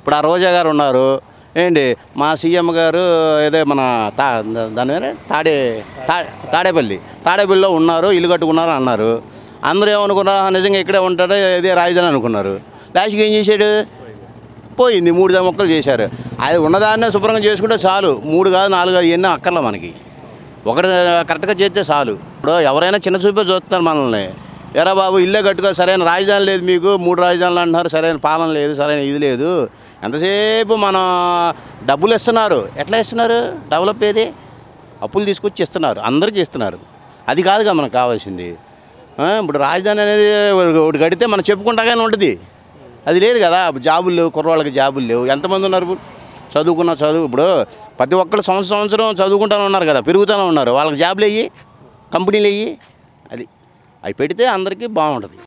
ఇప్పుడు ఆ రోజా గారు ఉన్నారు ఏంటి మా సీఎం గారు ఏదో మన దాని మీద తాడేపల్లిలో ఉన్నారు, ఇల్లు కట్టుకున్నారు అన్నారు. అందరూ ఏమనుకున్నారు, నిజంగా ఇక్కడే ఉంటారో ఇదే రాజధాని అనుకున్నారు. లాస్ట్కి ఏం చేశాడు? పోయింది. 3 మొక్కలు చేశారు. అది ఉన్నదాన్నే శుభ్రంగా చేసుకుంటే చాలు. 3 కాదు 4 కాదు ఎన్నో అక్కర్లా మనకి. ఒకటి కరెక్ట్గా చేస్తే చాలు. ఇప్పుడు ఎవరైనా చిన్న చూపే చూస్తున్నారు మనల్ని. ఎరా బాబు ఇల్లే కట్టుకో, సరైన రాజధాని లేదు మీకు, 3 రాజధానులు అంటున్నారు, సరైన పాలన లేదు, సరైన ఇది లేదు. ఎంతసేపు మనం డబ్బులు ఇస్తున్నారు. ఎట్లా ఇస్తున్నారు? డెవలప్ ఏది? అప్పులు తీసుకొచ్చి ఇస్తున్నారు, అందరికీ ఇస్తున్నారు. అది కాదుగా మనకు కావాల్సింది. ఇప్పుడు రాజధాని అనేది ఒకటి కడితే మనం చెప్పుకుంటాగానే ఉంటుంది. అది లేదు కదా. జాబులు లేవు, కుర్రవాళ్ళకి జాబులు లేవు. ఎంతమంది ఉన్నారు చదువు ఇప్పుడు ప్రతి ఒక్కరు సంవత్సరం చదువుకుంటూనే ఉన్నారు కదా, పెరుగుతూనే ఉన్నారు. వాళ్ళకి జాబులు అయ్యి, కంపెనీలు అయ్యి, అది అవి పెడితే అందరికీ బాగుంటుంది.